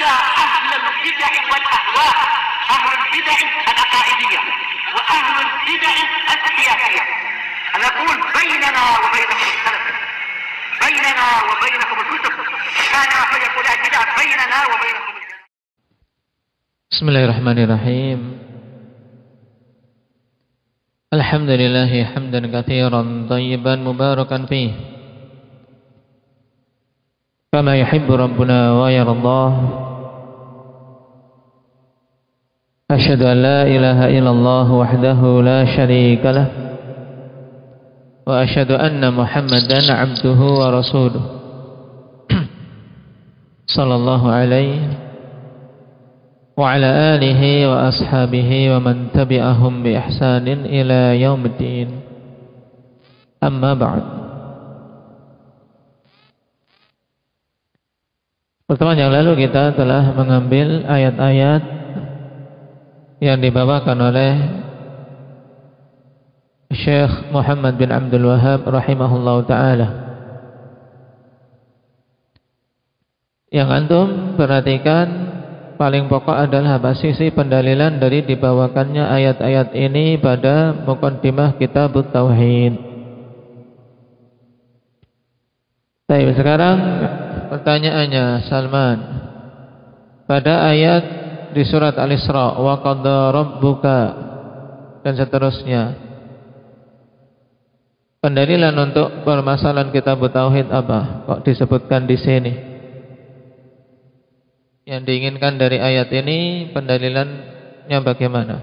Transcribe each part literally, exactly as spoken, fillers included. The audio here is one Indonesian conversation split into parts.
حتى أهل البدع والأهواء، أهل البدع العقائدية وأهل البدع السياسية. أنا أقول بيننا وبينكم السلف، بيننا وبينكم الكتب، كان فيقول البدع بيننا وبينكم. Bismillahirrahmanirrahim. Alhamdulillahi hamdan katsiran thayyiban mubarakan fih, kama yuhibbu rabbuna wa yardah. Asyhadu an la ilaha illallah wahdahu la syarika lah, wa asyhadu anna Muhammadan abduhu wa rasuluh. Sallallahu alaihi wa ala alihi wa ashabihi wa man tabi'ahum bi ihsanin ila yaumiddin. Amma ba'd. Pertemuan yang lalu kita telah mengambil ayat-ayat yang dibawakan oleh Syekh Muhammad bin Abdul Wahhab rahimahullah ta'ala. Yang antum perhatikan paling pokok adalah apa sisi pendalilan dari dibawakannya ayat-ayat ini pada muqaddimah kitab Tauhid. Baik, sekarang pertanyaannya Salman, pada ayat di surat Al-Isra, wa qadha rabbuka dan seterusnya, pendalilan untuk permasalahan kitab Tauhid apa? Kok disebutkan di sini? Yang diinginkan dari ayat ini pendalilannya bagaimana?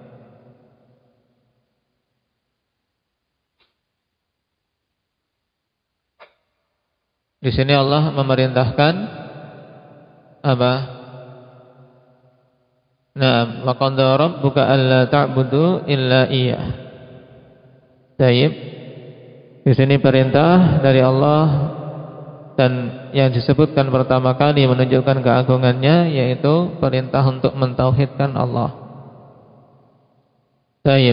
Di sini Allah memerintahkan apa? Naam, wa qadha rabbuka alla ta'budu illa iyyah. Baik. Di sini perintah dari Allah, dan yang disebutkan pertama kali menunjukkan keagungannya yaitu perintah untuk mentauhidkan Allah. Baik.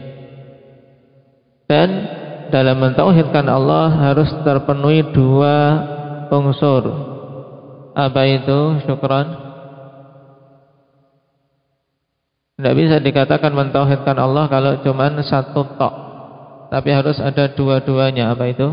Dan dalam mentauhidkan Allah harus terpenuhi dua unsur. Apa itu? Syukran. Tidak bisa dikatakan mentauhidkan Allah kalau cuma satu tok, tapi harus ada dua-duanya. Apa itu?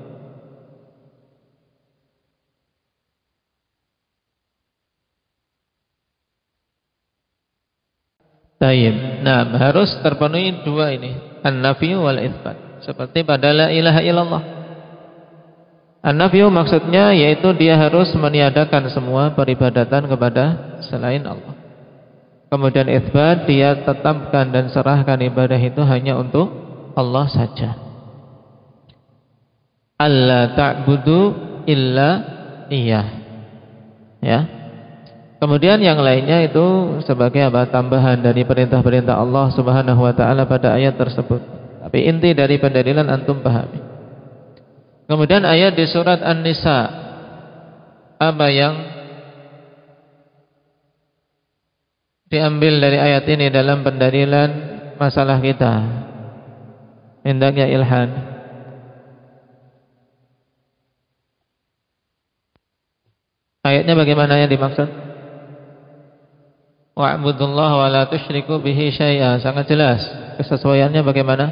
Tayyib. Nah, harus terpenuhi dua ini, an-nafyu wal itsbat. Seperti pada la ilaha illallah. An-nafyu maksudnya yaitu dia harus meniadakan semua peribadatan kepada selain Allah. Kemudian itsbat, dia tetapkan dan serahkan ibadah itu hanya untuk Allah saja. Alla ta'budu illa iyyah. Ya. Kemudian yang lainnya itu sebagai apa? Tambahan dari perintah-perintah Allah Subhanahu wa taala pada ayat tersebut. Tapi inti dari pendalilan antum pahami. Kemudian ayat di surat An-Nisa, apa yang diambil dari ayat ini dalam pendalilan masalah kita? Hendaknya Ilhan. Ayatnya bagaimana yang dimaksud? Wa'budullaha wa la tusyriku bihi syai'a. Sangat jelas. Kesesuaiannya bagaimana?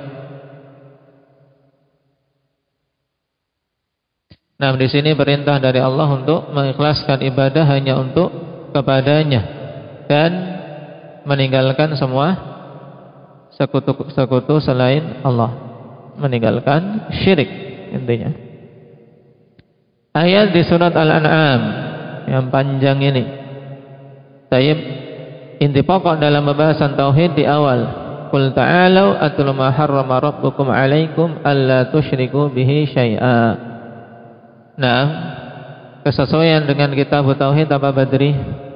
Nah, di sini perintah dari Allah untuk mengikhlaskan ibadah hanya untuk kepadanya dan meninggalkan semua sekutu-sekutu selain Allah. Meninggalkan syirik intinya. Ayat di surat Al-An'am yang panjang ini. Tayyib. Inti pokok dalam pembahasan tauhid di awal, qul ta'alu atlu ma harrama rabbukum 'alaikum alla tusyriku bihi syai'a. Nah, kesesuaian dengan kitab tauhid apa Badri?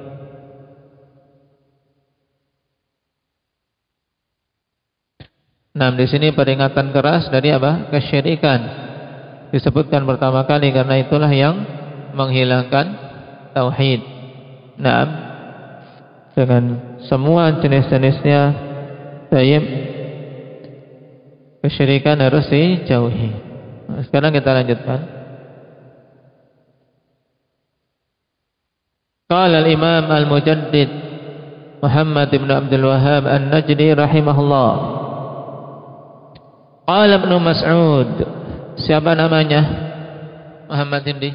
Nah, di sini peringatan keras dari apa? Kesyirikan. Disebutkan pertama kali karena itulah yang menghilangkan tauhid. Nah, dengan semua jenis-jenisnya, tayyib, kesyirikan harus dijauhi. Nah, sekarang kita lanjutkan. Qala al-Imam al-Mujaddid Muhammad ibn Abdul Wahhab An-Najdi rahimahullah. Qala Ibn Mas'ud. Siapa namanya? Muhammad ini?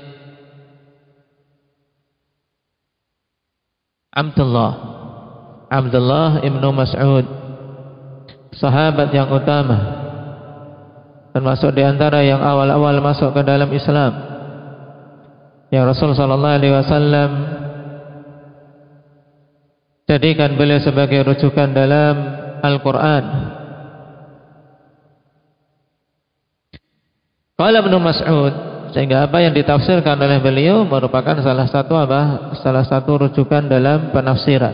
Abdullah. Abdullah ibn Mas'ud, sahabat yang utama, termasuk di antara yang awal-awal masuk ke dalam Islam. Yang Rasul sallallahu alaihi wasallam jadikan beliau sebagai rujukan dalam Al-Quran. Qala Ibn Mas'ud, sehingga apa yang ditafsirkan oleh beliau merupakan salah satu apa? Salah satu rujukan dalam penafsiran.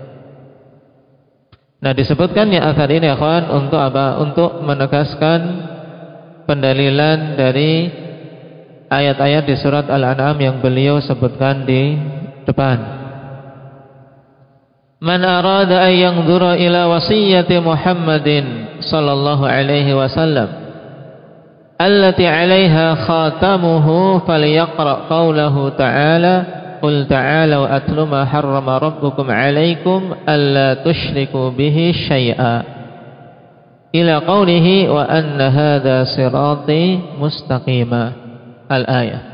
Nah, disebutkannya athar ini akhwan untuk apa? Untuk menegaskan pendalilan dari ayat-ayat di surat Al-An'am yang beliau sebutkan di depan. Man arada an yanzura ila wasiyyati Muhammadin sallallahu alaihi wasallam allati 'alaiha khatamuhu falyaqra qawlahu ta'ala qul ta'alu atlu ma harrama rabbukum 'alaikum alla tusyriku bihi syai'a ila qawlihi wa anna hadha sirati mustaqima al-ayah.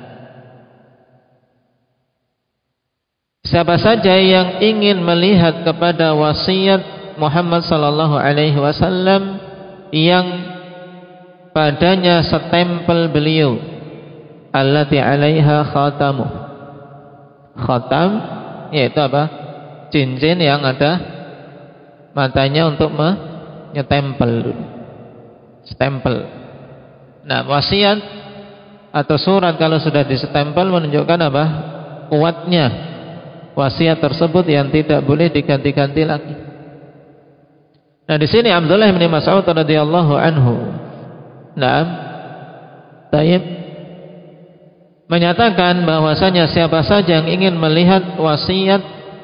Siapa saja yang ingin melihat kepada wasiat Muhammad sallallahu alaihi wasallam yang padanya setempel beliau, allati 'alaiha khatamu. Khatam yaitu apa? Cincin yang ada matanya untuk menyetempel. Stempel. Nah, wasiat atau surat kalau sudah disestempel menunjukkan apa? Kuatnya wasiat tersebut yang tidak boleh diganti-ganti lagi. Nah, di sini Abdullah bin Mas'ud radhiyallahu anhu, naam, taib, menyatakan bahwasanya siapa saja yang ingin melihat wasiat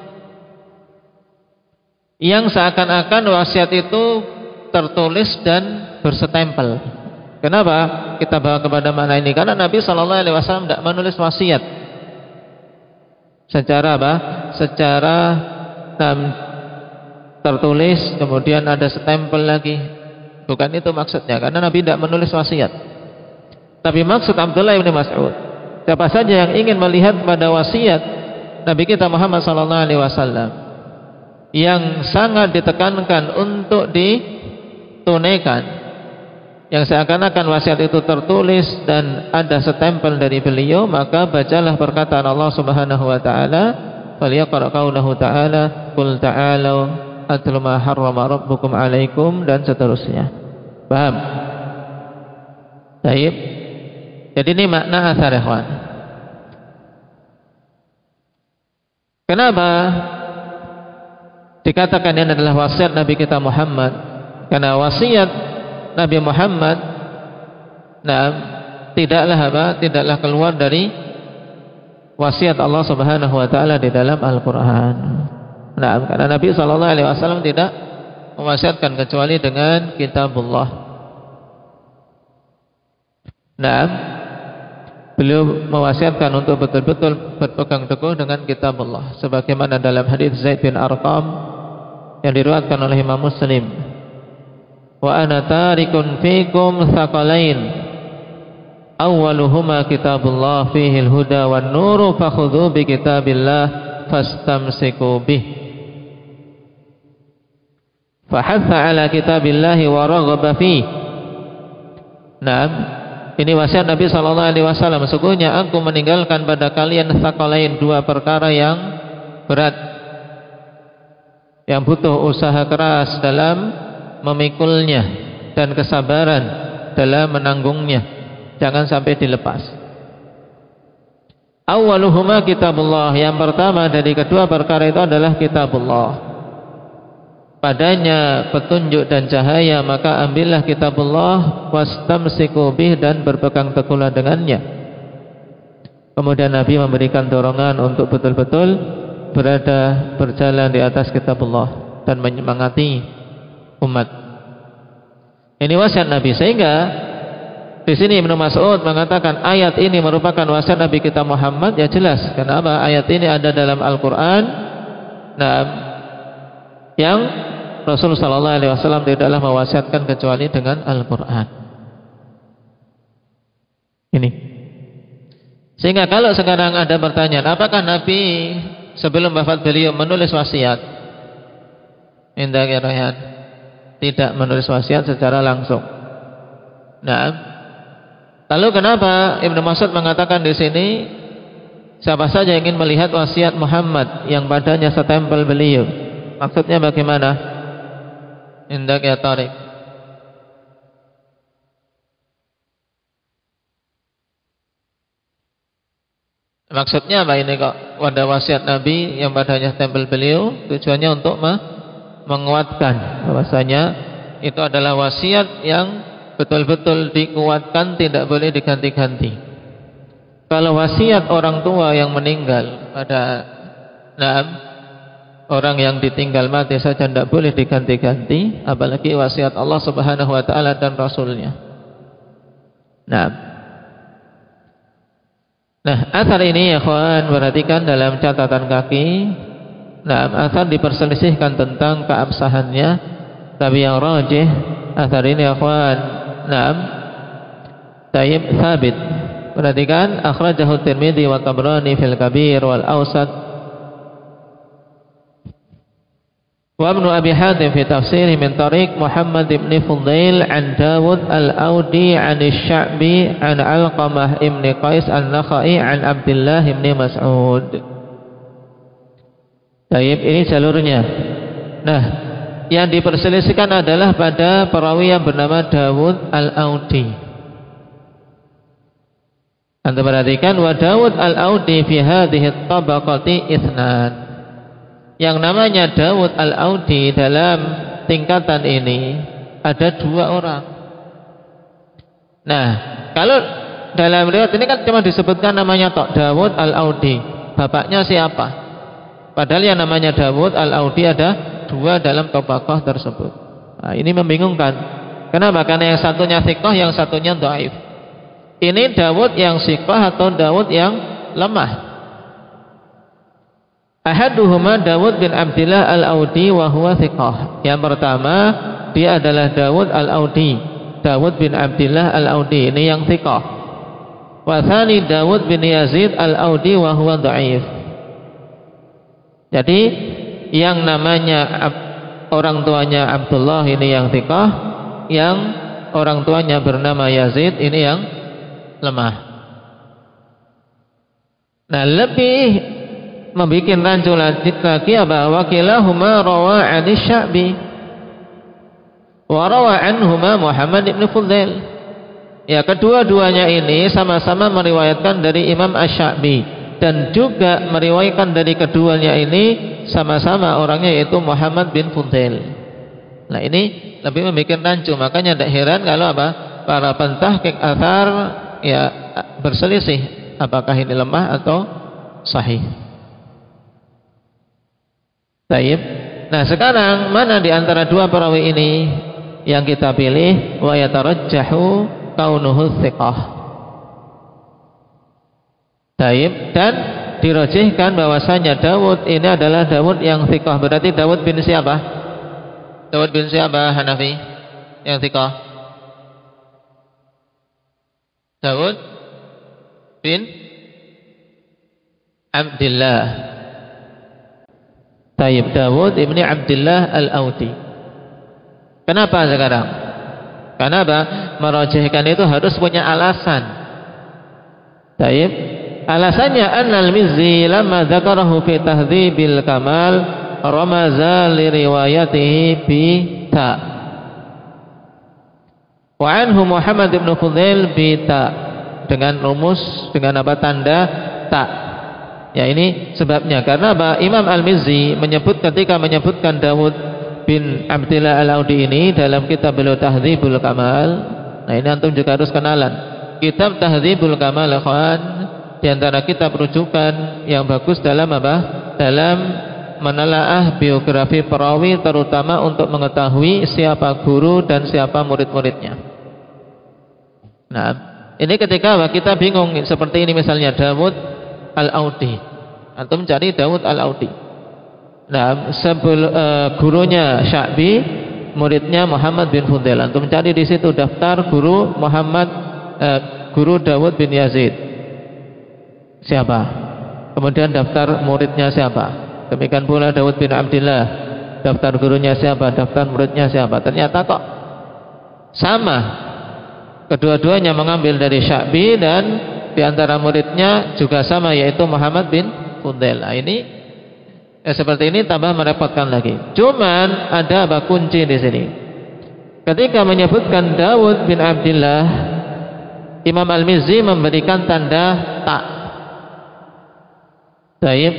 yang seakan-akan wasiat itu tertulis dan bersetempel. Kenapa kita bawa kepada makna ini? Karena Nabi sallallahu alaihi wasallam tidak menulis wasiat secara apa? Secara um, tertulis kemudian ada stempel lagi. Bukan itu maksudnya, karena Nabi tidak menulis wasiat. Tapi maksud Abdullah bin Mas'ud, siapa saja yang ingin melihat pada wasiat Nabi kita Muhammad sallallahu alaihi wasallam yang sangat ditekankan untuk ditunaikan, yang seakan-akan wasiat itu tertulis dan ada stempel dari beliau, maka bacalah perkataan Allah Subhanahu wa taala, "Falyaqra qaulahu ta'ala, qul ta'alu atlu ma harrama rabbukum 'alaikum," dan seterusnya. Paham? Baik. Jadi ini makna asar ikhwan. Kenapa dikatakan ini adalah wasiat Nabi kita Muhammad? Karena wasiat Nabi Muhammad, nah, tidaklah apa? Tidaklah keluar dari wasiat Allah Subhanahu wa taala di dalam Al-Qur'an. Nah, karena Nabi sallallahu alaihi wasallam tidak mewasiatkan kecuali dengan kitabullah. Nah, beliau mewasiatkan untuk betul-betul berpegang teguh dengan kitabullah, sebagaimana dalam hadis Zaid bin Arqam yang diriwayatkan oleh Imam Muslim. Wa ana tarikun fikum thaqalain awwaluhuma kitabullah fihi al-huda wan nuru fakhudhu bi kitabillah fastamsiku bih. Fahatha ala kitabillahi wa raghaba fi. Naam, ini wasiat Nabi sallallahu alaihi wasallam. Sesungguhnya aku meninggalkan pada kalian thaqalain, dua perkara yang berat, yang butuh usaha keras dalam memikulnya dan kesabaran dalam menanggungnya, jangan sampai dilepas. Awwaluhuma kitabullah, yang pertama dari kedua perkara itu adalah kitabullah. Padanya petunjuk dan cahaya, maka ambillah kitabullah wastamsiku bih, dan berpegang teguhlah dengannya. Kemudian Nabi memberikan dorongan untuk betul-betul berada berjalan di atas kitabullah dan menyemangati umat. Ini wasiat Nabi, sehingga Di sini Ibnu Mas'ud mengatakan ayat ini merupakan wasiat Nabi kita Muhammad, ya jelas. Kenapa? Ayat ini ada dalam Al-Quran, nah, yang Rasul Sallallahu Alaihi Wasallam tidaklah mewasiatkan kecuali dengan Al-Quran. Ini. Sehingga kalau sekarang ada pertanyaan, apakah Nabi sebelum wafat beliau menulis wasiat? Indah kirayan tidak menulis wasiat secara langsung. Nah. Lalu kenapa Ibnu Mas'ud mengatakan di sini siapa saja ingin melihat wasiat Muhammad yang padanya setempel beliau? Maksudnya bagaimana? Indak ya Tariq. Maksudnya apa ini kok? Ada wasiat Nabi yang padanya tempel beliau, tujuannya untuk menguatkan bahwasanya itu adalah wasiat yang betul-betul dikuatkan, tidak boleh diganti-ganti. Kalau wasiat orang tua yang meninggal pada naam orang yang ditinggal mati saja tidak boleh diganti-ganti, apalagi wasiat Allah Subhanahu wa taala dan Rasulnya. Nah, nah asar ini ya kawan, perhatikan dalam catatan kaki. Nah, asar diperselisihkan tentang keabsahannya, tapi yang rajih asar ini ya kawan, naam, tayyib thabit. Perhatikan, akhrajahu Tirmidzi wa Tabrani fil Kabir wal Awsat wa Ibnu Abi Hatim fi tafsirih min tariq Muhammad ibn Fudail an Dawud al-Audi an Asy-Sya'bi an Alqamah ibn Qais an-Nakhai an Abdullah ibn Mas'ud. Tayyib, ini jalurnya. Nah, yang diperselisihkan adalah pada perawi yang bernama Dawud al-Audi. Anda perhatikan, wa Dawud al-Audi fi hadhihi tabaqati itsnan. Yang namanya Dawud al-Audi dalam tingkatan ini ada dua orang. Nah, kalau dalam riwayat ini kan cuma disebutkan namanya tok, Dawud al-Audi. Bapaknya siapa? Padahal yang namanya Dawud al-Audi ada dua dalam tabaqah tersebut. Nah, ini membingungkan. Kenapa? Karena yang satunya thiqah, yang satunya dhaif. Ini Dawud yang thiqah atau Dawud yang lemah? Ahaduhuma Dawud bin Abdillah al-Audi wa huwa thiqah. Yang pertama dia adalah Dawud al-Audi, Dawud bin Abdillah al-Audi, ini yang thiqah. Wa tsani Dawud bin Yazid al-Audi wa huwa dhaif. Jadi yang namanya orang tuanya Abdullah ini yang thiqah, yang orang tuanya bernama Yazid ini yang lemah. Nah, lebih membuat rancu lagi apa? Wakilahuma rawa 'an Asy-Sya'bi wa rawa anhuma Muhammad ibn Fudail. Ya, kedua-duanya ini sama-sama meriwayatkan dari Imam Asy-Sya'bi dan juga meriwayatkan dari keduanya ini sama-sama orangnya yaitu Muhammad bin Fudail. Nah, ini lebih membuat rancu. Makanya tidak heran kalau apa? Para pentahqiq atsar ya berselisih apakah ini lemah atau sahih. Baik. Nah, sekarang mana di antara dua perawi ini yang kita pilih? Wa yatarajjahu kaunuhu thiqah. Baik, dan dirajihkan bahwasanya Dawud ini adalah Dawud yang thiqah. Berarti Dawud bin siapa? Dawud bin siapa Hanafi yang thiqah? Dawud bin Abdullah. Tayyib, Dawud ibni Abdullah al-Audi. Kenapa sekarang? Kenapa? Merajihkan itu harus punya alasan. Tayyib, alasannya annal Mizzi lamma dzakarahu fi Tahdhibil Kamal ramaza li riwayatihi bi ta. Wa anhu Muhammad ibn Fudail bi ta, dengan rumus dengan apa tanda ta. Ya, ini sebabnya. Karena apa? Imam Al-Mizzi menyebut ketika menyebutkan Dawud bin Abdillah al-Audi ini dalam kitab beliau Tahdhibul Kamal. Nah, ini antum juga harus kenalan. Kitab Tahdhibul Kamal, kawan, di antara kitab rujukan yang bagus dalam apa? Dalam menelaah biografi perawi, terutama untuk mengetahui siapa guru dan siapa murid-muridnya. Nah, ini ketika kita bingung seperti ini misalnya Dawud Al-Audi. Antum cari Dawud Al-Audi. Nah, sebelum uh, gurunya Sya'bi, muridnya Muhammad bin Fudail. Antum cari di situ daftar guru Muhammad uh, guru Dawud bin Yazid. Siapa? Kemudian daftar muridnya siapa? Demikian pula Dawud bin Abdillah. Daftar gurunya siapa? Daftar muridnya siapa? Ternyata kok sama. Kedua-duanya mengambil dari Sya'bi dan di antara muridnya juga sama, yaitu Muhammad bin Fudail. Nah, ini eh, seperti ini tambah merepotkan lagi. Cuman ada apa kunci di sini. Ketika menyebutkan Dawud bin Abdillah, Imam Al-Mizzi memberikan tanda ta. Baik.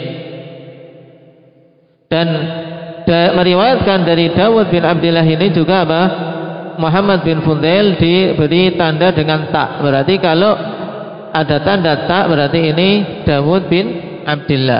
Dan da, meriwayatkan dari Dawud bin Abdillah ini juga apa? Muhammad bin Fudail diberi tanda dengan ta. Berarti kalau ada tanda ta berarti ini Dawud bin Abdillah.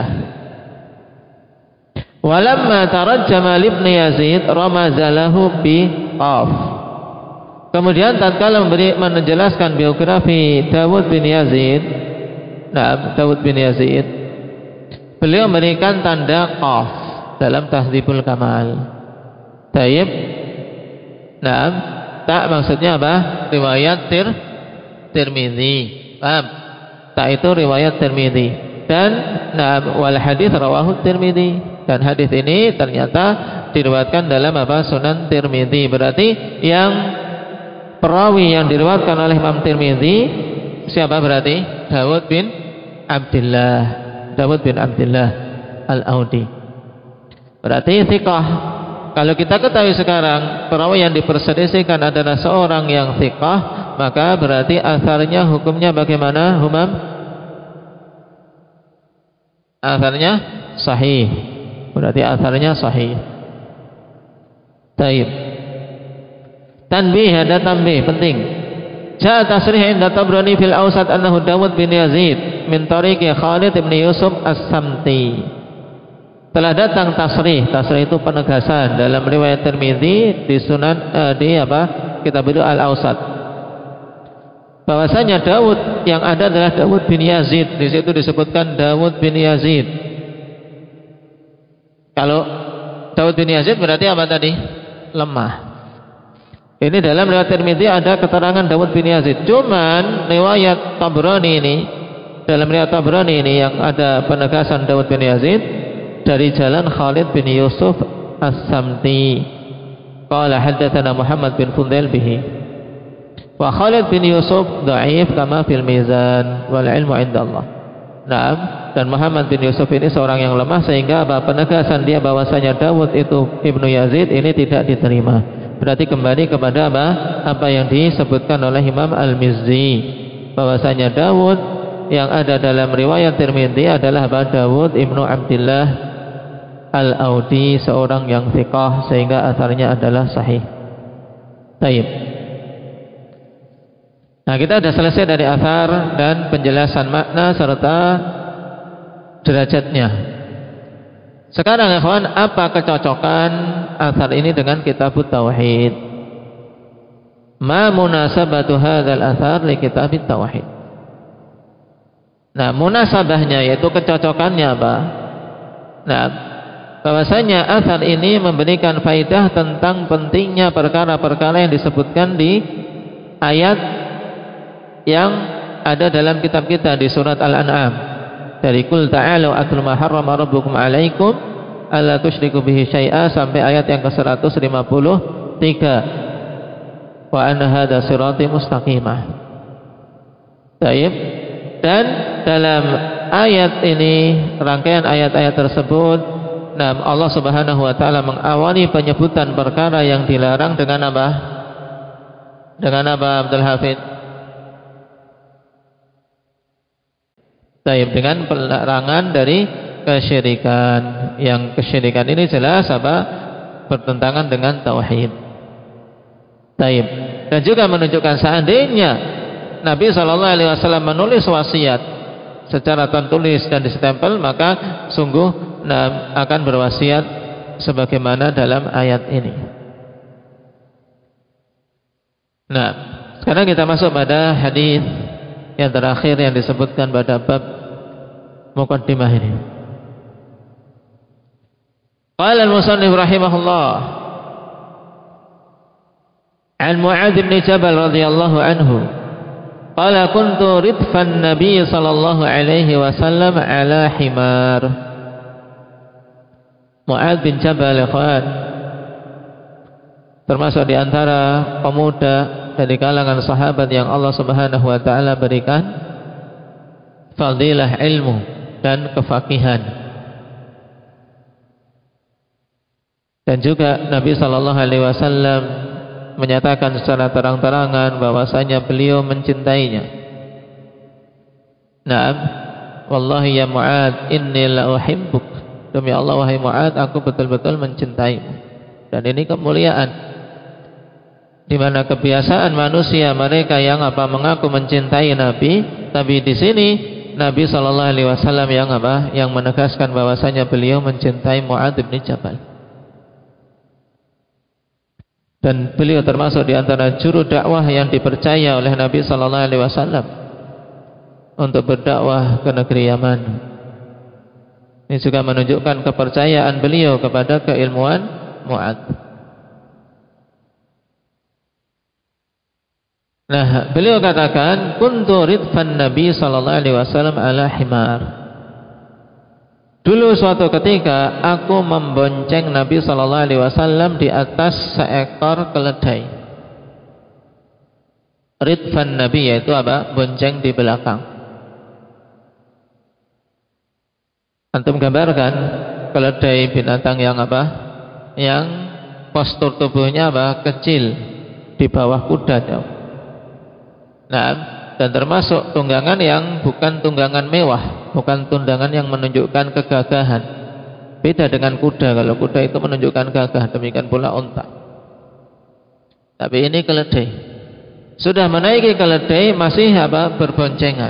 Walamma tarajjama ibn Yazid ramazalahu bi qaf. Kemudian tatkala memberi menjelaskan biografi Dawud bin Yazid, nah Dawud bin Yazid, beliau memberikan tanda qaf dalam Tahdzibul Kamal. Taib. Nah, tak maksudnya apa? Riwayat Tir Tirmizi. Paham? Tak itu riwayat Tirmizi. Dan nah wal hadis rawahu Tirmizi. Dan hadis ini ternyata diriwayatkan dalam apa? Sunan Tirmizi. Berarti yang perawi yang diriwayatkan oleh Imam Tirmizi siapa berarti? Dawud bin Abdillah. Dawud bin Abdillah Al-Audi. Berarti thiqah. Kalau kita ketahui sekarang perawi yang diperselisihkan adalah seorang yang thiqah, maka berarti asarnya hukumnya bagaimana, Humam? Asarnya sahih. Berarti asarnya sahih. Taib. Tanbih, ada tanbih penting. Ja'a tasrih inda Tabrani fil Awsat annahu Dawud bin Yazid min tariqi Khalid bin Yusuf As-Samti. Telah datang tasrih, tasrih itu penegasan dalam riwayat Tirmizi di Sunan eh, di apa? Kitab Al-Awsat. Bahwasanya Dawud yang ada adalah Dawud bin Yazid. Di situ disebutkan Dawud bin Yazid. Kalau Dawud bin Yazid berarti apa tadi? Lemah. Ini dalam riwayat Tirmizi ada keterangan Dawud bin Yazid. Cuman riwayat Tabrani ini, dalam riwayat Tabrani ini yang ada penegasan Dawud bin Yazid dari jalan Khalid bin Yusuf As-Samti. Qala haddatsana Muhammad bin Fudail bihi. Wa Khalid bin Yusuf dhaif kama fil mizan wal ilmu indallah. Naam, dan Muhammad bin Yusuf ini seorang yang lemah sehingga apa penegasan dia bahwasanya Dawud itu Ibnu Yazid ini tidak diterima. Berarti kembali kepada apa? Apa yang disebutkan oleh Imam Al-Mizzi bahwasanya Dawud yang ada dalam riwayat Tirmidzi adalah apa? Dawud Ibnu Abdillah Al-Audi, seorang yang thiqah sehingga asarnya adalah sahih. Baik. Nah, kita sudah selesai dari asar dan penjelasan makna serta derajatnya. Sekarang ya kawan, apa kecocokan asar ini dengan kitab Tauhid? Ma munasabatu hadzal athar li kitab Tauhid? Nah, munasabahnya yaitu kecocokannya apa? Nah, bahwasanya asar ini memberikan faidah tentang pentingnya perkara-perkara yang disebutkan di ayat yang ada dalam kitab kita di surat Al-An'am. Dari qul ta'alu atlu ma harrama rabbukum 'alaikum alla tusyriku bihi syai'a sampai ayat yang ke seratus lima puluh tiga. Wa anna hadza sirati mustaqimah. Baik. Dan dalam ayat ini, rangkaian ayat-ayat tersebut, nah, Allah Subhanahu wa taala mengawali penyebutan perkara yang dilarang dengan apa? Dengan apa, Abdul Hafid? Baik, dengan pelarangan dari kesyirikan. Yang kesyirikan ini jelas apa? Bertentangan dengan tauhid. Baik. Dan juga menunjukkan seandainya Nabi shallallahu alaihi wasallam menulis wasiat secara tertulis dan ditempel, maka sungguh nah, akan berwasiat sebagaimana dalam ayat ini. Nah, sekarang kita masuk pada hadis yang terakhir yang disebutkan pada bab muqaddimah ini. Qala al-musannif rahimahullah an Mu'adz bin Jabal radhiyallahu anhu qala kuntu ridfan nabiy sallallahu alaihi wasallam ala himar. Mu'adz bin Jabal ikhwan termasuk di antara pemuda dari kalangan sahabat yang Allah Subhanahu wa taala berikan fadilah ilmu dan kefakihan. Dan juga Nabi sallallahu alaihi wasallam menyatakan secara terang-terangan bahwasanya beliau mencintainya. Naam, wallahi ya Mu'adz inni la uhibbuk. Demi Allah wahai Mu'adz, aku betul-betul mencintaimu. Dan ini kemuliaan di mana kebiasaan manusia mereka yang apa mengaku mencintai Nabi, tapi di sini Nabi sallallahu alaihi wasallam yang apa yang menegaskan bahwasanya beliau mencintai Mu'adz bin Jabal. Dan beliau termasuk di antara juru dakwah yang dipercaya oleh Nabi sallallahu alaihi wasallam untuk berdakwah ke negeri Yaman. Ini juga menunjukkan kepercayaan beliau kepada keilmuan Mu'adz. Nah, beliau katakan kuntu ridfan Nabi sallallahu alaihi wasallam ala himar. Dulu suatu ketika aku membonceng Nabi sallallahu alaihi wasallam di atas seekor keledai. Ridfan Nabi yaitu apa? Bonceng di belakang. Antum gambarkan keledai binatang yang apa? Yang postur tubuhnya apa? Kecil di bawah kuda. Nah, dan termasuk tunggangan yang bukan tunggangan mewah, bukan tunggangan yang menunjukkan kegagahan. Beda dengan kuda, kalau kuda itu menunjukkan gagah, demikian pula unta. Tapi ini keledai. Sudah menaiki keledai masih apa? Berboncengan.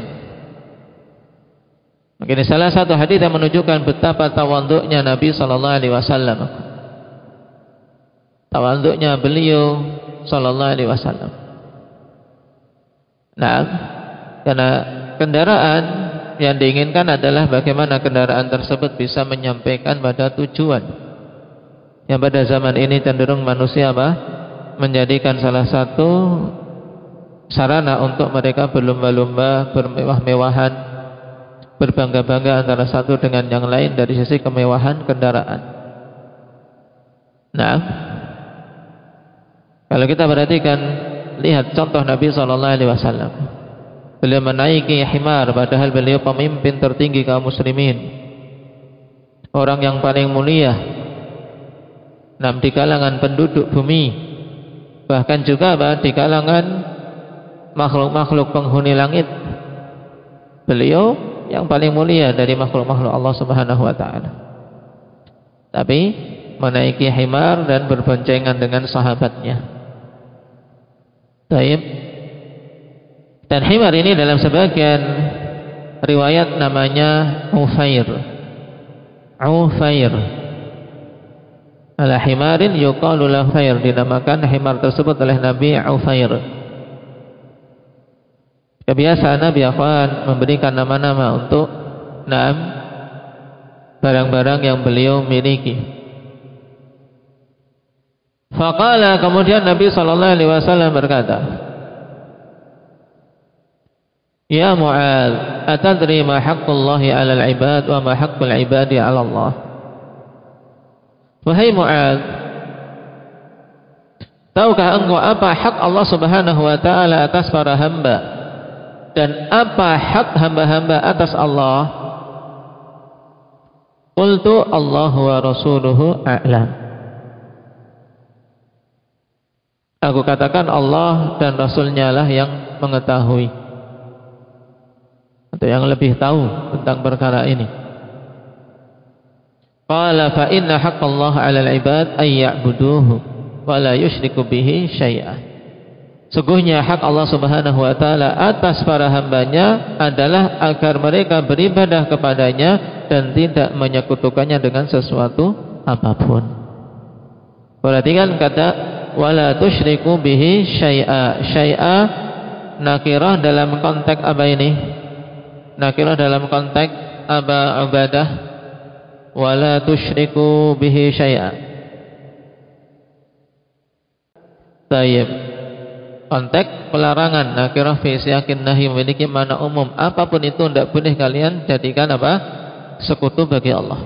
Mungkin salah satu hadis yang menunjukkan betapa tawadhu'nya Nabi sallallahu alaihi wasallam. Tawadhu'nya beliau sallallahu alaihi wasallam. Nah, karena kendaraan yang diinginkan adalah bagaimana kendaraan tersebut bisa menyampaikan pada tujuan. Yang pada zaman ini cenderung manusia apa? Menjadikan salah satu sarana untuk mereka berlomba-lomba, bermewah-mewahan, berbangga-bangga antara satu dengan yang lain dari sisi kemewahan kendaraan. Nah, kalau kita perhatikan, lihat contoh Nabi sallallahu alaihi wasallam. Beliau menaiki himar padahal beliau pemimpin tertinggi kaum muslimin, orang yang paling mulia nam di kalangan penduduk bumi, bahkan juga bah, di kalangan makhluk-makhluk penghuni langit. Beliau yang paling mulia dari makhluk-makhluk Allah Subhanahu wa taala. Tapi menaiki himar dan berboncengan dengan sahabatnya. Baik. Dan himar ini dalam sebagian riwayat namanya Ufair. Ufair. Ala himarin yuqalu lahu Ufair, dinamakan himar tersebut oleh Nabi Ufair. Kebiasaan Nabi akan memberikan nama-nama untuk naam barang-barang yang beliau miliki. Faqala, kemudian Nabi sallallahu alaihi wasallam berkata, "Ya Mu'adz, atadri ma haqqullahi 'alal 'ibad wa ma haqqul 'ibadi 'ala Allah?" Wahai Mu'adz, tahukah engkau apa hak Allah Subhanahu wa taala atas para hamba dan apa hak hamba-hamba atas Allah? Qultu Allahu wa rasuluhu a'lam. Aku katakan Allah dan Rasulnya lah yang mengetahui atau yang lebih tahu tentang perkara ini. Qala fa inna haqqallahi 'alal 'ibad ay ya'buduhu wa la yusyriku bihi syai'an. Sungguhnya hak Allah Subhanahu wa taala atas para hambanya adalah agar mereka beribadah kepadanya dan tidak menyekutukannya dengan sesuatu apapun. Perhatikan kata wala tusyriku bihi syai'a. Syai'a nakirah dalam konteks apa ini? Nakirah dalam konteks apa ibadah? Wala tusyriku bihi syai'a. Tayyib. Konteks pelarangan nakirah fi siyakin nahi memiliki makna umum. Apapun itu tidak boleh kalian jadikan apa? Sekutu bagi Allah.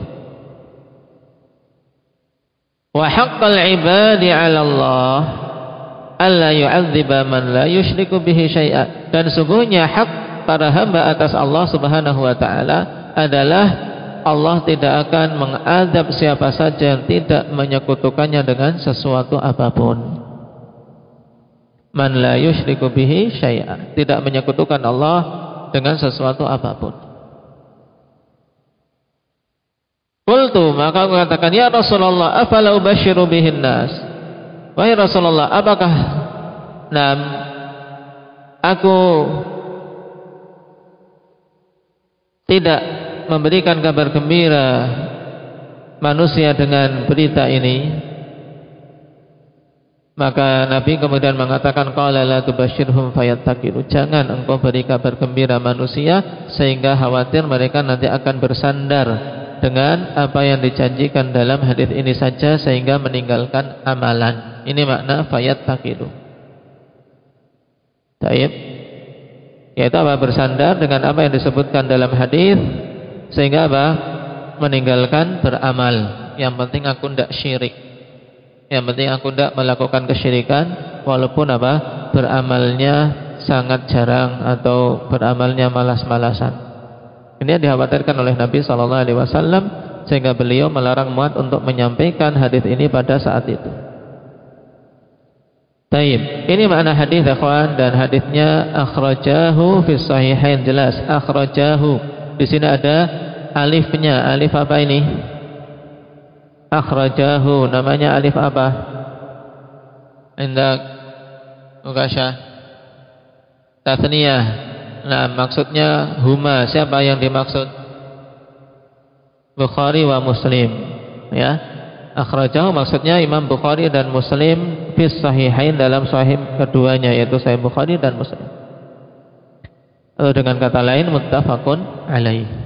Wa haqqal ibadi 'ala Allah alla yu'adziba man la yusyriku bihi syai'a. Dan sungguhnya hak para hamba atas Allah Subhanahu wa taala adalah Allah tidak akan mengadab siapa saja yang tidak menyekutukannya dengan sesuatu apapun. Man la yusyriku bihi syai'a, tidak menyekutukan Allah dengan sesuatu apapun. Qultu, maka aku katakan, ya Rasulullah, afala ubasyiru bihin nas. Wahai Rasulullah, apakah nam aku tidak memberikan kabar gembira manusia dengan berita ini? Maka Nabi kemudian mengatakan, qala la tubasyirhum fayattaqilu. Jangan engkau beri kabar gembira manusia sehingga khawatir mereka nanti akan bersandar dengan apa yang dijanjikan dalam hadis ini saja sehingga meninggalkan amalan. Ini makna fayattaqilu. Baik. Yaitu apa? Bersandar dengan apa yang disebutkan dalam hadis sehingga apa? Meninggalkan beramal. Yang penting aku tidak syirik. Yang penting aku tidak melakukan kesyirikan, walaupun apa? Beramalnya sangat jarang atau beramalnya malas-malasan. Ini yang dikhawatirkan oleh Nabi shallallahu alaihi wasallam sehingga beliau melarang Mu'adz untuk menyampaikan hadis ini pada saat itu. Taib. Ini makna hadis ikhwan, dan hadisnya akhrajahu fi sahihain, jelas akhrajahu. Di sini ada alifnya. Alif apa ini? Akhrajahu, namanya alif apa? Indak Mukasya Tathniyah. Nah, maksudnya huma. Siapa yang dimaksud? Bukhari wa Muslim. Ya, akhrajahu maksudnya Imam Bukhari dan Muslim fi sahihain, dalam sahih keduanya, yaitu Sahih Bukhari dan Muslim. Atau dengan kata lain muttafaqun alaih.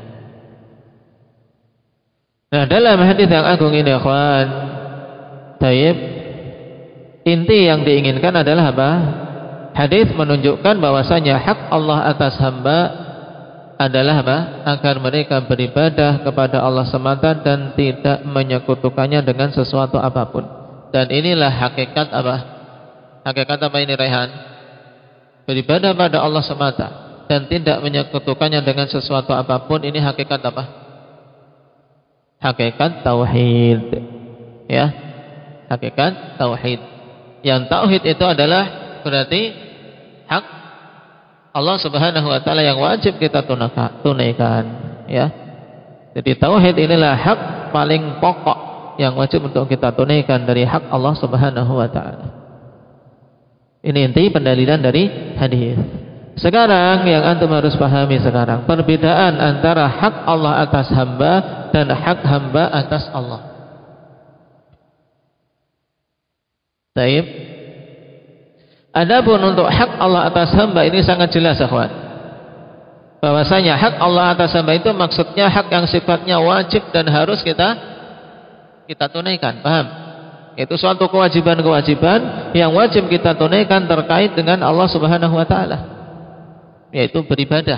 Nah, dalam hadis yang agung ini, ikhwan, taib, inti yang diinginkan adalah apa? Hadis menunjukkan bahwasanya hak Allah atas hamba adalah apa? Agar mereka beribadah kepada Allah semata dan tidak menyekutukannya dengan sesuatu apapun. Dan inilah hakikat apa? Hakikat apa ini, Rehan? Beribadah pada Allah semata dan tidak menyekutukannya dengan sesuatu apapun. Ini hakikat apa? Hakikat tauhid. Ya, hakikat tauhid. Yang tauhid itu adalah berarti hak Allah Subhanahu wa taala yang wajib kita tunaikan, ya. Jadi tauhid inilah hak paling pokok yang wajib untuk kita tunaikan dari hak Allah Subhanahu wa taala. Ini inti pendalilan dari hadis. Sekarang yang antum harus pahami sekarang, perbedaan antara hak Allah atas hamba dan hak hamba atas Allah. Baik. Adapun untuk hak Allah atas hamba ini sangat jelas, akhwat. Bahwasanya hak Allah atas hamba itu maksudnya hak yang sifatnya wajib dan harus kita kita tunaikan, paham? Itu suatu kewajiban-kewajiban yang wajib kita tunaikan terkait dengan Allah Subhanahu wa taala, yaitu beribadah.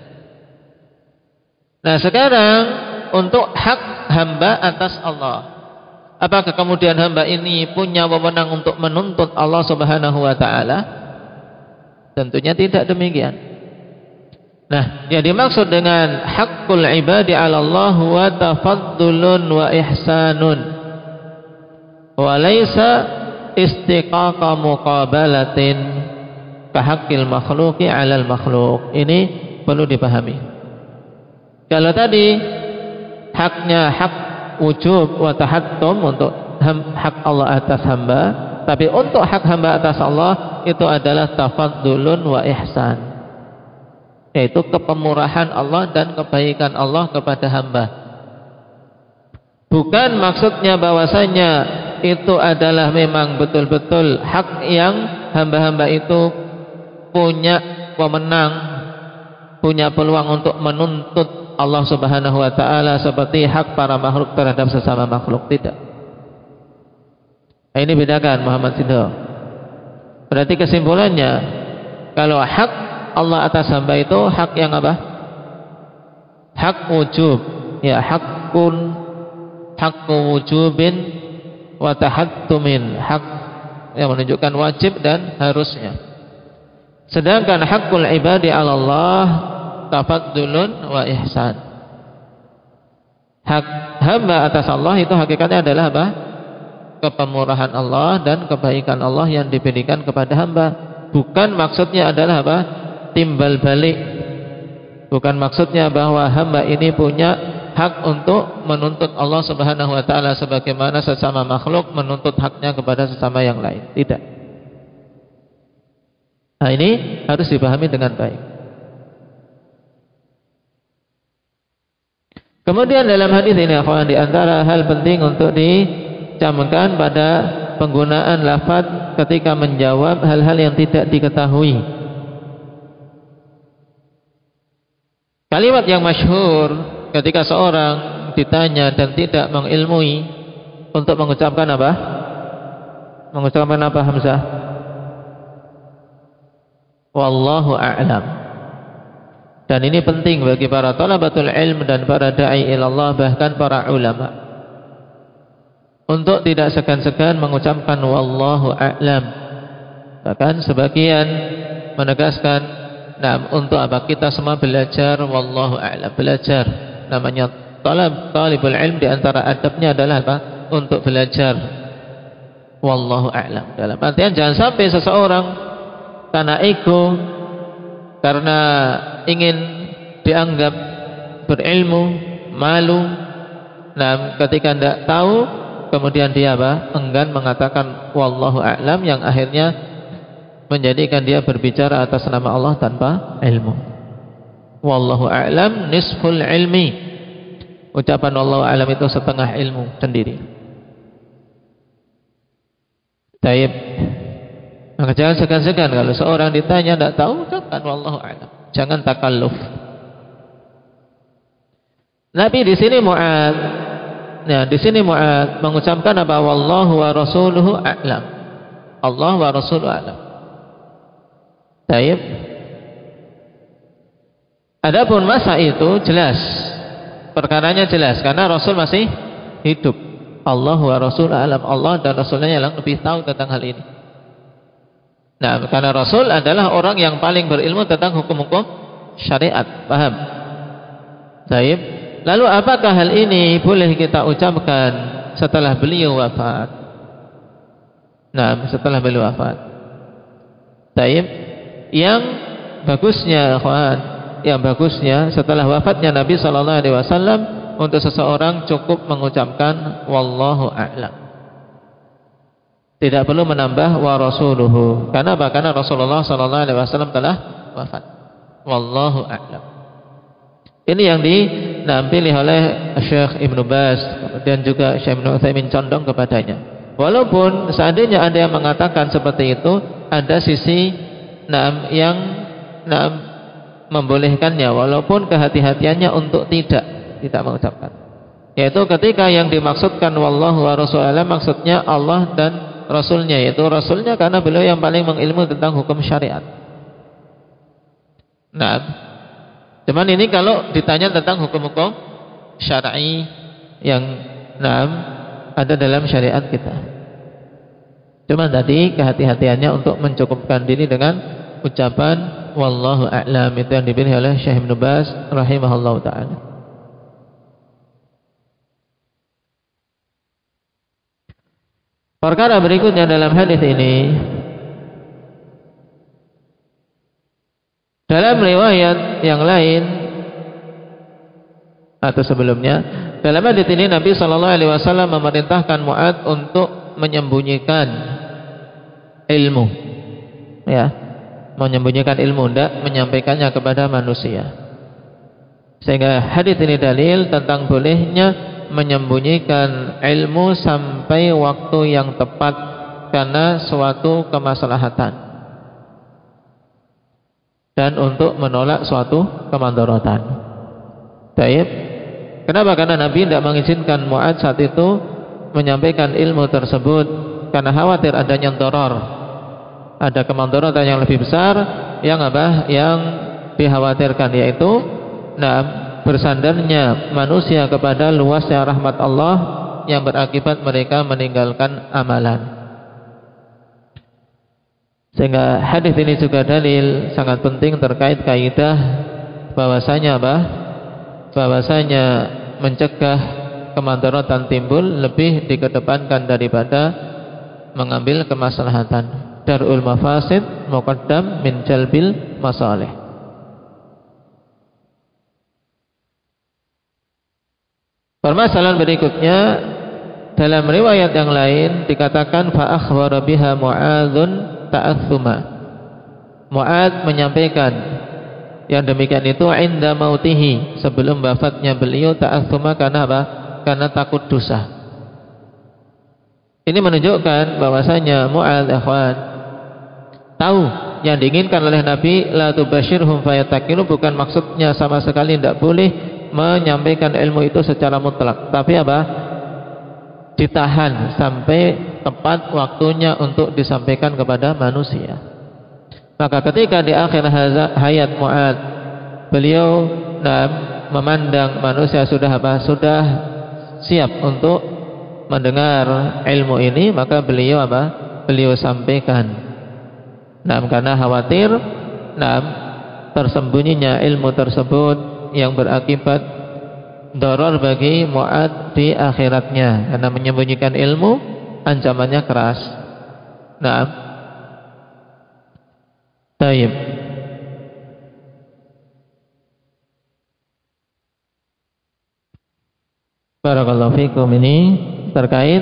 Nah, sekarang untuk hak hamba atas Allah, apakah kemudian hamba ini punya wewenang untuk menuntut Allah Subhanahu wa taala? Tentunya tidak demikian. Nah, yang dimaksud dengan haqqul ibadi 'ala Allah wa tafaddulun wa ihsanun wa laisa istiqaqa muqabalatin ka haqqil makhluqi 'alal makhluq. Ini perlu dipahami. Kalau tadi haknya hak wujub wa tahattum untuk hak Allah atas hamba, tapi untuk hak hamba atas Allah itu adalah tafaddulun wa ihsan, yaitu kepemurahan Allah dan kebaikan Allah kepada hamba. Bukan maksudnya bahwasanya itu adalah memang betul-betul hak yang hamba-hamba itu punya pemenang, punya peluang untuk menuntut Allah Subhanahu wa taala seperti hak para makhluk terhadap sesama makhluk, tidak. Ini bedakan Muhammad Sidho. Berarti kesimpulannya, kalau hak Allah atas hamba itu hak yang apa? Hak wujub, ya, hakun, hakku wujubin wa tahattumin, hak yang menunjukkan wajib dan harusnya. Sedangkan hakul ibadi 'ala Allah tafaddulun wa ihsan. Hak hamba atas Allah itu hakikatnya adalah apa? Kepemurahan Allah dan kebaikan Allah yang diberikan kepada hamba. Bukan maksudnya adalah apa? Timbal balik. Bukan maksudnya bahwa hamba ini punya hak untuk menuntut Allah Subhanahu wa taala sebagaimana sesama makhluk menuntut haknya kepada sesama yang lain. Tidak. Nah, ini harus dipahami dengan baik. Kemudian dalam hadis ini, akhwan, di antara hal penting untuk dicamkan pada penggunaan lafaz ketika menjawab hal-hal yang tidak diketahui. Kalimat yang masyhur ketika seorang ditanya dan tidak mengilmui untuk mengucapkan apa? Mengucapkan apa, Hamzah? Wallahu a'lam. Dan ini penting bagi para talabatul ilm dan para da'i ilallah, bahkan para ulama, untuk tidak segan-segan mengucapkan wallahu a'lam. Bahkan sebagian menegaskan, nah, untuk apa? Kita semua belajar wallahu a'lam, belajar. Namanya talab, talibul ilm, di antara adabnya adalah apa? Untuk belajar wallahu a'lam. Dalam artian jangan sampai seseorang karena ego, karena ingin dianggap berilmu, malu, nah ketika tidak tahu kemudian dia apa? Enggan mengatakan wallahu a'lam, yang akhirnya menjadikan dia berbicara atas nama Allah tanpa ilmu. Wallahu a'lam nisful ilmi. Ucapan wallahu a'lam itu setengah ilmu sendiri. Taib. Maka jangan segan-segan kalau seorang ditanya tidak tahu, ucapkan wallahu a'lam. Jangan takalluf. Nabi di sini Mu'ad, nah di sini Mu'ad mengucapkan apa? Wallahu wa rasuluhu a'lam. Allah wa rasuluhu a'lam. Taib. Adapun masa itu jelas, perkaranya jelas karena Rasul masih hidup. Allah wa rasuluhu a'lam. Allah dan Rasulnya yang lebih tahu tentang hal ini. Nah, karena Rasul adalah orang yang paling berilmu tentang hukum-hukum syariat. Paham? Baik. Lalu apakah hal ini boleh kita ucapkan setelah beliau wafat? Nah, setelah beliau wafat. Baik. Yang bagusnya, kawan, yang bagusnya setelah wafatnya Nabi sallallahu alaihi wasallam, untuk seseorang cukup mengucapkan wallahu a'lam. Tidak perlu menambah wa rasuluhu. Karena apa? Karena Rasulullah sallallahu alaihi wasallam telah wafat. Wallahu a'lam. Ini yang dinampili oleh Syekh Ibnu Baz dan juga Syekh Ibnu Utsaimin condong kepadanya. Walaupun seandainya ada yang mengatakan seperti itu, ada sisi naam yang naam membolehkannya, walaupun kehati-hatiannya untuk tidak tidak mengucapkan. Yaitu ketika yang dimaksudkan wallahu wa rasuluhu maksudnya Allah dan Rasulnya, yaitu Rasulnya karena beliau yang paling mengilmu tentang hukum syariat. Nah, cuman ini kalau ditanya tentang hukum-hukum syar'i yang nah, ada dalam syariat kita. Cuman tadi kehati-hatiannya untuk mencukupkan diri dengan ucapan wallahu a'lam, itu yang dipilih oleh Syekh Ibnu Baz rahimahullahu taala. Perkara berikutnya dalam hadis ini, dalam riwayat yang lain atau sebelumnya, dalam hadis ini Nabi sallallahu alaihi wasallam memerintahkan Mu'ad untuk menyembunyikan ilmu, ya, menyembunyikan ilmu, tidak menyampaikannya kepada manusia. Sehingga hadis ini dalil tentang bolehnya menyembunyikan ilmu sampai waktu yang tepat karena suatu kemaslahatan dan untuk menolak suatu kemandaratan. Baik. Kenapa? Karena Nabi tidak mengizinkan Mu'adz saat itu menyampaikan ilmu tersebut karena khawatir adanya doror, ada kemandaratan yang lebih besar yang apa? Yang dikhawatirkan, yaitu nah, bersandarnya manusia kepada luasnya rahmat Allah yang berakibat mereka meninggalkan amalan. Sehingga hadis ini juga dalil sangat penting terkait kaidah bahwasanya apa? Bahwasanya mencegah kemandaratan timbul lebih dikedepankan daripada mengambil kemaslahatan. Darul mafasid muqaddam min jalbil masalih. Permasalahan berikutnya, dalam riwayat yang lain dikatakan fa akhbara biha Mu'adzun ta'assuma. Mu'adz menyampaikan yang demikian itu inda mautihi, sebelum wafatnya beliau, ta'assuma karena apa? Karena takut dosa. Ini menunjukkan bahwasanya Mu'adz ikhwan tahu yang diinginkan oleh Nabi la tubashirhum fayatakilu, bukan maksudnya sama sekali tidak boleh menyampaikan ilmu itu secara mutlak, tapi apa? Ditahan sampai tepat waktunya untuk disampaikan kepada manusia. Maka ketika di akhir hayat Mu'adz, beliau nah, memandang manusia sudah apa? Sudah siap untuk mendengar ilmu ini, maka beliau apa? Beliau sampaikan. Nah, karena khawatir nah, tersembunyinya ilmu tersebut yang berakibat doror bagi Mu'adz di akhiratnya, karena menyembunyikan ilmu ancamannya keras. Nah, taib. Barakallahu fikum. Ini terkait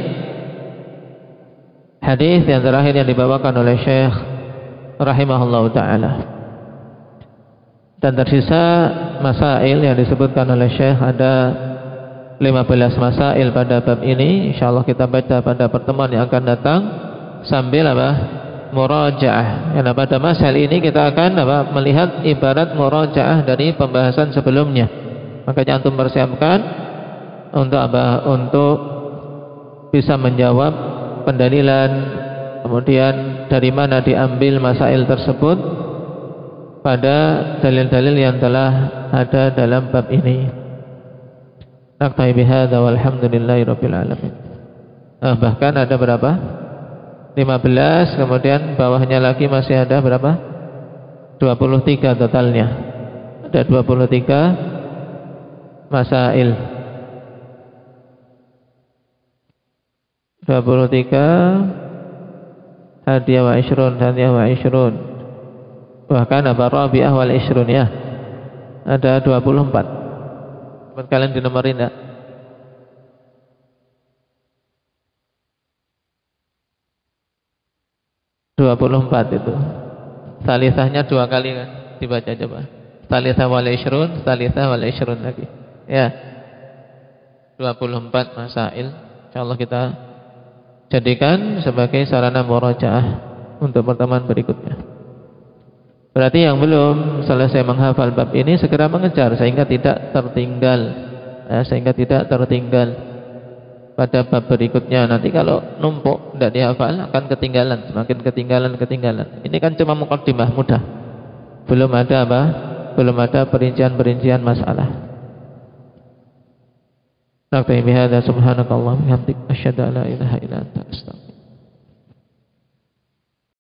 hadis yang terakhir yang dibawakan oleh Syekh rahimahullahu taala. Dan tersisa masail yang disebutkan oleh Syekh, ada lima belas masail pada bab ini. Insyaallah kita baca pada pertemuan yang akan datang sambil apa? Murajaah. Karena pada masail ini kita akan apa? Melihat ibarat murajaah dari pembahasan sebelumnya. Makanya antum persiapkan untuk apa? Untuk bisa menjawab pendalilan, kemudian dari mana diambil masail tersebut pada dalil-dalil yang telah ada dalam bab ini. Naktai bihadza walhamdulillahi rabbil alamin. Nah, bahkan ada berapa? lima belas, kemudian bawahnya lagi masih ada berapa? dua puluh tiga totalnya. Ada dua puluh tiga masail. dua puluh tiga hadiah wa ishrun, hadiah wa ishrun. Bahkan apa rabi'ah wal ishrun, ya. Ada dua puluh empat. Buat kalian dinomorin enggak? dua puluh empat itu. Salisahnya dua kali kan? Dibaca coba. Salisah wal ishrun, salisah wal ishrun lagi. Ya. dua puluh empat masail. Insyaallah kita jadikan sebagai sarana murajaah untuk pertemuan berikutnya. Berarti yang belum selesai menghafal bab ini segera mengejar sehingga tidak tertinggal, ya, sehingga tidak tertinggal pada bab berikutnya. Nanti kalau numpuk tidak dihafal akan ketinggalan, semakin ketinggalan ketinggalan. Ini kan cuma muqaddimah mudah, belum ada apa? Belum ada perincian-perincian masalah. Nakfi bihadza subhanakallahumma wa bihamdika asyhadu an la ilaha illa anta astaghfiruka